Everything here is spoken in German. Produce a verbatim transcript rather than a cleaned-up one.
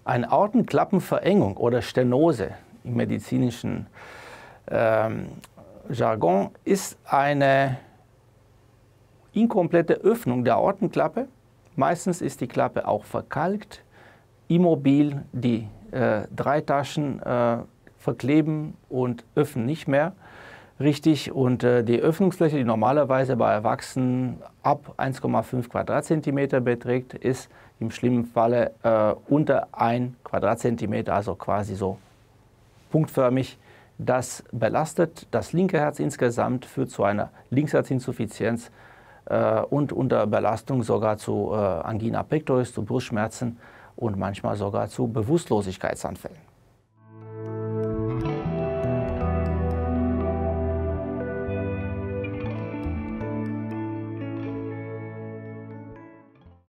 Eine Aortenklappenverengung oder Stenose im medizinischen ähm, Jargon ist eine inkomplette Öffnung der Aortenklappe. Meistens ist die Klappe auch verkalkt, immobil, die äh, Dreitaschen äh, verkleben und öffnen nicht mehr richtig. Und äh, die Öffnungsfläche, die normalerweise bei Erwachsenen ab eins Komma fünf Quadratzentimeter beträgt, ist im schlimmen Falle äh, unter ein Quadratzentimeter, also quasi so punktförmig. Das belastet das linke Herz insgesamt, führt zu einer Linksherzinsuffizienz äh, und unter Belastung sogar zu äh, Angina pectoris, zu Brustschmerzen und manchmal sogar zu Bewusstlosigkeitsanfällen.